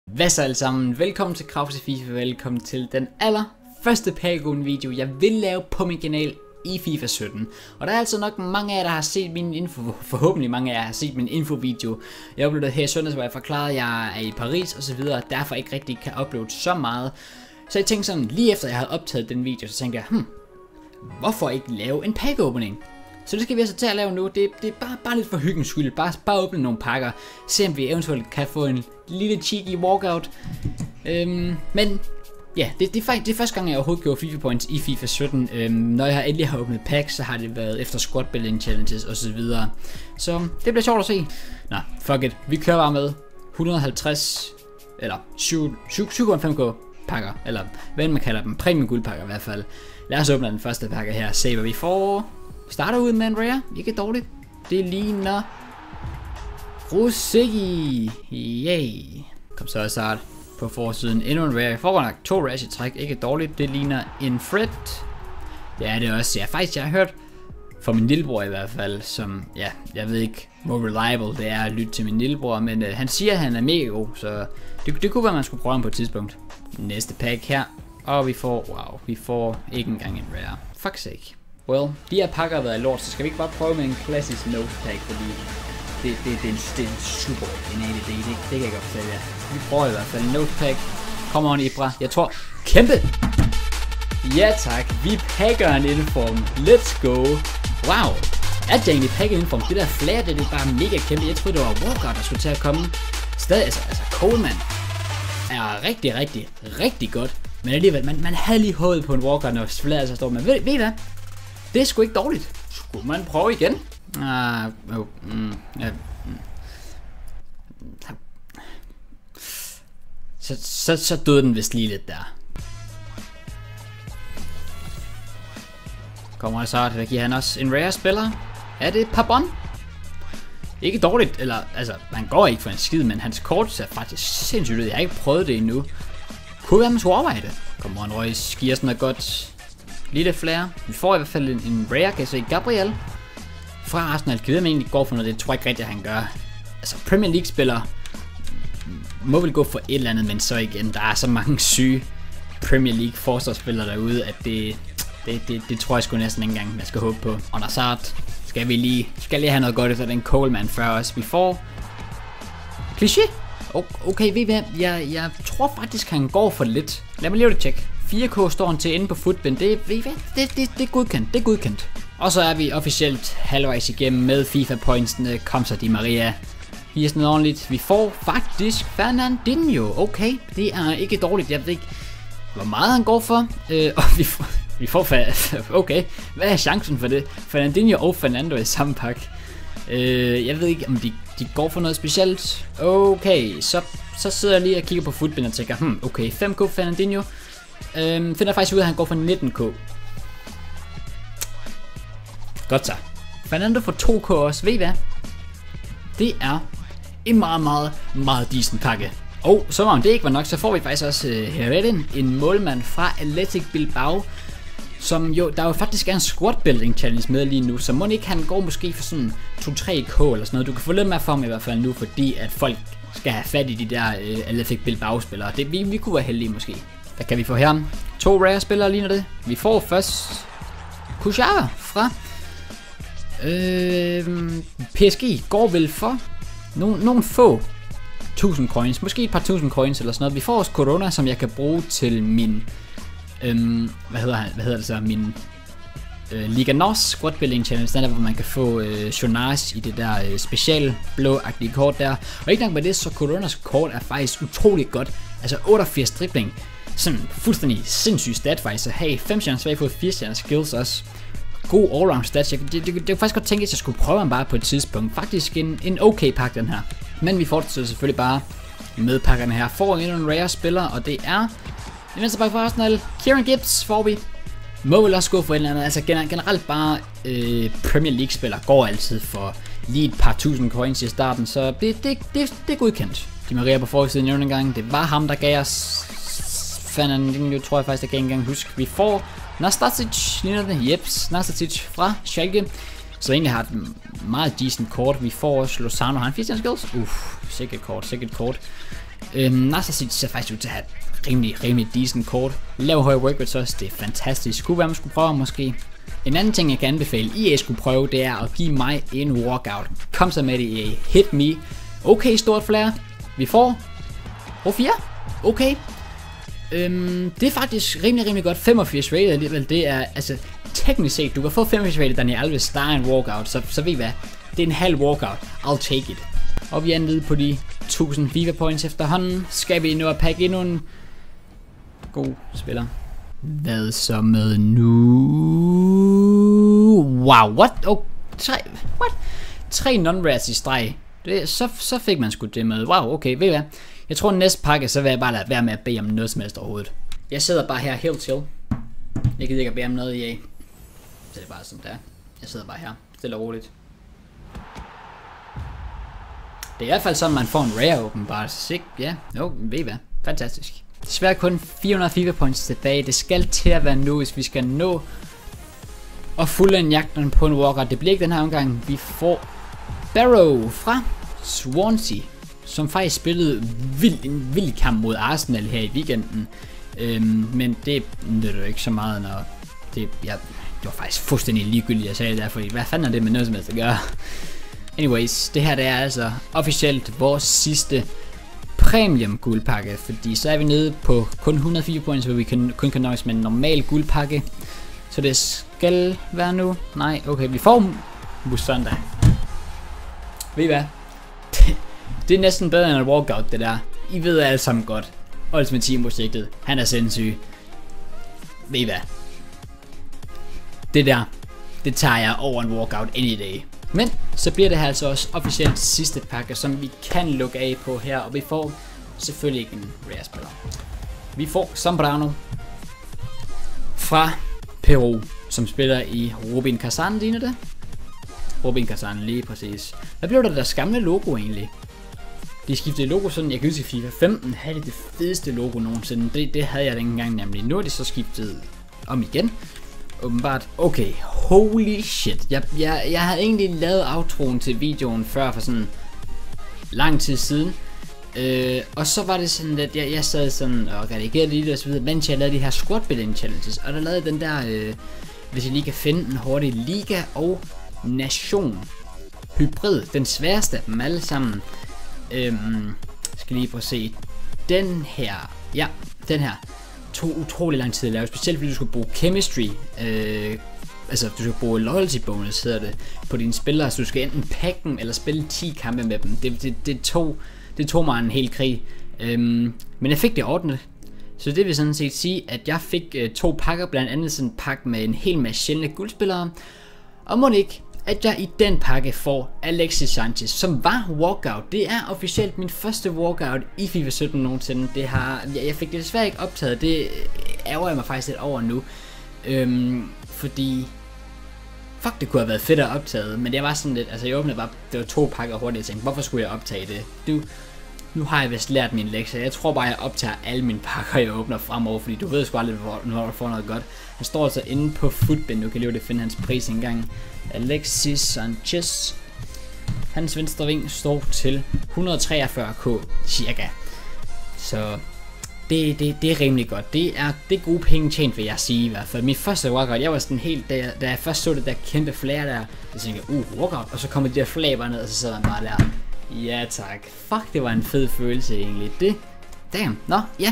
Hvad så alle sammen? Velkommen til Krause FIFA, velkommen til den allerførste Pagagon video jeg vil lave på min kanal i FIFA 17. Og der er altså nok mange af jer der har set min info, forhåbentlig mange af jer har set min infovideo. Jeg uploadede her i søndags, hvor jeg forklarede at jeg er i Paris og så videre, derfor ikke rigtig kan uploade så meget. Så jeg tænkte sådan, lige efter jeg havde optaget den video, så tænkte jeg, hvorfor ikke lave en pack-opening? Så det skal vi altså til at lave nu. Det er bare lidt for hyggens skyld. Bare åbne nogle pakker. Se om vi eventuelt kan få en lille cheeky walkout. Men ja, det er første gang jeg overhovedet gjorde FIFA points i FIFA 17. Når jeg endelig har åbnet packs, så har det været efter squad building challenges osv. Så det bliver sjovt at se. Nå, fuck it. Vi kører bare med 150 eller 7,5k pakker. Eller hvad man kalder dem. Premium guldpakker i hvert fald. Lad os åbne den første pakke her. Se hvad vi får. Starter ud med en rare, ikke dårligt. Det ligner Rosicki. Yay. Kom så start på forsiden. Endnu en rare. Jeg får nok 2 rares i træk, ikke dårligt. Det ligner en Fred. Det er det også. Jeg har hørt fra min lillebror i hvert fald, som, ja, jeg ved ikke hvor reliable det er at lytte til min lillebror, men han siger at han er mega god, så det kunne være man skulle prøve ham på et tidspunkt. Næste pack her, og vi får ikke engang en rare. Fuck sake. Well, de her pakker har været lort, så skal vi ikke bare prøve med en klassisk nose pack, fordi det er en super genial idé, det kan jeg godt fortælle jer. Vi prøver i hvert fald en nose pack. Come on Ibra, jeg tror, kæmpe! Ja tak, vi pakker en inform, let's go! Wow, er det egentlig pakket inform? Det der flare, det er bare mega kæmpe, jeg troede det var Walker, der skulle til at komme. Stadig, altså Coleman er rigtig godt, men alligevel, man havde lige håbet på en Walker, når flare så står man, ved I hvad? Det er sgu ikke dårligt. Skulle man prøve igen? Så døde den vist lige lidt der. Kommer der så, der giver han også en rare spiller. Er det Pabon? Ikke dårligt, eller altså, han går ikke for en skid, men hans kort ser faktisk sindssygt ud. Jeg har ikke prøvet det endnu. Kunne være, man skulle overveje det. Kommer on, Royce, giver sådan noget godt. Lille flare. Vi får i hvert fald en rare, kan jeg se. Gabriel fra Arsenal. Kan vi egentlig går for noget? Det tror jeg ikke rigtigt, at han gør. Altså, Premier League spiller må vel gå for et eller andet, men så igen, der er så mange syge Premier League forsvarsspillere derude, at det tror jeg sgu næsten ikke engang, man skal håbe på. Og Nazard skal lige have noget godt efter den Coleman før os. Vi får Kliché. Okay, ved I hvad? Jeg tror faktisk, han går for lidt. Lad mig lige det tjekke. 4K står han til inde på Footbin. Det er godkendt. Det er godkendt. Og så er vi officielt halvvejs igennem med FIFA pointsene. Kom så Di Maria. Giver sådan noget ordentligt. Vi får faktisk Fernandinho. Okay, det er ikke dårligt. Jeg ved ikke, hvor meget han går for. Og vi får okay, hvad er chancen for det? Fernandinho og Fernando i samme pakke. Jeg ved ikke, om de går for noget specielt. Okay, så sidder jeg lige og kigger på Footbin og tænker, okay, 5K Fernandinho. Finder faktisk ud af, at han går for 19k. Godt så. Fernando for 2k også. Ved I hvad? Det er en meget decent pakke. Og som om det ikke var nok, så får vi faktisk også Heredin, en målmand fra Athletic Bilbao, som jo, der jo faktisk er en squad building challenge med lige nu, så må ikke han går måske for sådan 2-3k eller sådan noget. Du kan få lidt mere for ham i hvert fald nu, fordi at folk skal have fat i de der Athletic Bilbao spillere. Vi kunne være heldige måske. Der kan vi få her 2 rare spillere ligner det. Vi får først Kushava fra PSG. Går vel for nogle få 1000 coins. Måske et par 1000 coins eller sådan noget. Vi får også Corona, som jeg kan bruge til min hvad hedder det så? Min Liga NOS Squad Building Challenge. Den der, hvor man kan få Jonas i det der special blå-agtige kort der. Og ikke nok med det, så Coronas kort er faktisk utroligt godt. Altså 88 dribling. Sådan fuldstændig sindssyg stat faktisk. Så hey, 5 stjerner svagfod, 4 stjerner skills også. God allround stats. Jeg kunne faktisk godt tænke, at jeg skulle prøve ham bare på et tidspunkt. Faktisk en okay pakke den her. Men vi fortsætter selvfølgelig bare med pakkerne her. Får endnu en rare spiller, og det er en venstreback for Arsenal. Kieran Gibbs får vi. Må vel også gå for et eller andet. Altså generelt bare Premier League spiller går altid for lige et par 1000 coins i starten. Så det er godkendt. Di Maria på forsiden endnu en gang. Det var ham, der gav os Fernandinho, tror jeg faktisk, jeg kan ikke engang huske. Vi får Nastasic, ligner det. Jeps, Nastasic fra Schalke. Så egentlig har et meget decent kort. Vi får også Lozano, har han 4 skills. Sikkert kort. Narcissist ser faktisk ud til at have rimelig decent kort. Lav høj workrate også, det er fantastisk. Skulle være, man skulle prøve måske. En anden ting, jeg kan anbefale, I skulle prøve, det er at give mig en walkout. Kom så med det, EA. Hit me. Okay, stort flare. Vi får... 4. Okay. Det er faktisk rimelig godt. 85 rated alligevel. Det er, altså, teknisk set, du kan få 85 rated, Daniel Alves, der er en walkout. Så ved I hvad? Det er en halv walkout. I'll take it. Og vi er nede på de 1000 FIFA points efterhånden. Skal vi nå at pakke endnu en god spiller? Hvad så med nu? Wow, what? Oh, 3 non-rares i streg. Så fik man sgu det med. Wow, okay, ved I hvad? Jeg tror næste pakke, så vil jeg bare lade være med at bede om noget som helst overhovedet. Jeg sidder bare her helt chill. Jeg gider ikke at bede om noget i af. Så det er bare sådan der. Jeg sidder bare her, stille og roligt. Det er i hvert fald sådan, man får en rare åbenbart. Sick, ja, ved I hvad? Fantastisk. Desværre kun 400 FIFA points tilbage. Det skal til at være nu, hvis vi skal nå og fuldende jagten på en walkout. Det bliver ikke den her omgang. Vi får Barrow fra Swansea, som faktisk spillede en vild kamp mod Arsenal her i weekenden. Men det nytter jo ikke så meget, når det var faktisk fuldstændig ligegyldigt, jeg sagde det der, fordi hvad fanden er det med noget som helst at gøre? Anyways, det her det er altså officielt vores sidste premium guldpakke, fordi så er vi nede på kun 104 points, hvor vi kun kan nøjes med en normal guldpakke. Så det skal være nu. Nej, okay, vi får Musonda. Ved I hvad? Det er næsten bedre end en walkout, det der. I ved alle sammen godt. Ultimate Team-projektet, han er sindssyg. Ved I hvad? Det der, det tager jeg over en walkout any day. Men så bliver det her altså også officielt sidste pakke, som vi kan lukke af på her. Og vi får selvfølgelig ikke en rare spiller. Vi får Zambrano fra Peru, som spiller i Rubin Kazan, ligner det? Rubin Kazan, lige præcis. Hvad blev der deres gamle logo egentlig? De skiftede logo sådan, jeg kan huske FIFA 15 havde det fedeste logo nogensinde. Det havde jeg dengang nemlig. Nu er det så skiftet om igen. Åbenbart. Okay, holy shit. Jeg havde egentlig lavet outroen til videoen før for sådan lang tid siden. Og så var det sådan, at jeg sad sådan og redigerede lidt og så videre, mens jeg lavede de her squad building challenges. Og der lavede den der, hvis jeg lige kan finde en hurtig liga og nation hybrid. Den sværeste af dem alle sammen. Skal lige prøve at se. Den her. Ja, den her. Tog utrolig lang tid at lave, specielt fordi du skulle bruge chemistry, altså du skal bruge loyalty bonus hedder det, på dine spillere, så du skal enten pakke dem, eller spille 10 kampe med dem. Det tog mig en hel krig, men jeg fik det ordnet, så det vil sådan set sige, at jeg fik 2 pakker, blandt andet sådan en pakke med en hel masse sjældne guldspillere, og må ikke, at jeg i den pakke får Alexis Sanchez, som var walkout. Det er officielt min første walkout i FIFA 17 nogensinde. Jeg fik det desværre ikke optaget. Det ærger jeg mig faktisk lidt over nu. Fordi fuck, det kunne have været fedt at optage, men det var sådan lidt, altså jeg åbnede bare, det var 2 pakker hurtigt, jeg tænkte, hvorfor skulle jeg optage det? Nu har jeg vist lært min lektie. Jeg tror bare, jeg optager alle mine pakker, jeg åbner fremover, fordi du ved sgu aldrig, når du får noget godt. Han står altså inde på Footbin, du kan lige finde hans pris engang. Alexis Sanchez. Hans venstre ving står til 143k cirka. Så det er rimelig godt. Det er gode penge tjent, vil jeg sige i hvert fald. Min første walkout, jeg var sådan helt, da jeg først så det der kæmpe flare der, jeg tænkte, walkout, og så kommer de der flag bare ned, og så sidder han bare der. Ja tak. Fuck, det var en fed følelse egentlig. Damn. Nå, ja.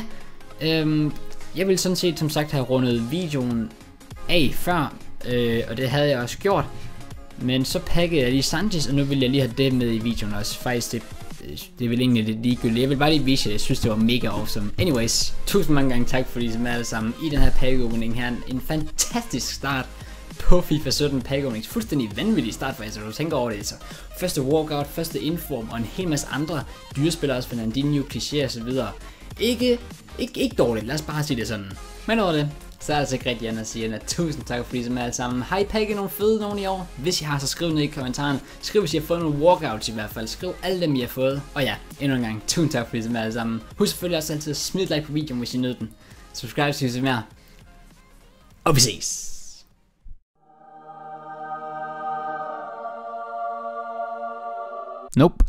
Jeg ville sådan set som sagt have rundet videoen af før, og det havde jeg også gjort. Men så pakkede jeg lige Sanchez, og nu vil jeg lige have det med i videoen også. Faktisk, det er vel egentlig lidt ligegyldigt. Jeg vil bare lige vise jer, jeg synes det var mega awesome. Anyways, tusind mange gange tak for ligesom alle sammen i den her pakkeåbning her. En fantastisk start på FIFA 17 pakkeåbning. Fuldstændig vanvittig start faktisk, når du tænker over det. Altså, første walkout, første inform og en hel masse andre dyrespillere, også Fernandinho, Kliché og så videre. Ikke dårligt, lad os bare sige det sådan. Men over det, så er det altså ikke rigtig andet at sige, end at tusind tak for ligesom alle sammen. Har I pakket nogle fede nogen i år? Hvis I har, så skriv ned i kommentaren. Skriv hvis I har fået nogle walkouts i hvert fald. Skriv alle dem I har fået. Og ja, endnu en gang, tusind tak for ligesom alle sammen. Husk selvfølgelig også altid at smide et like på videoen, hvis I nød den. Subscribe, hvis I vil se mere. Og vi ses. Nope.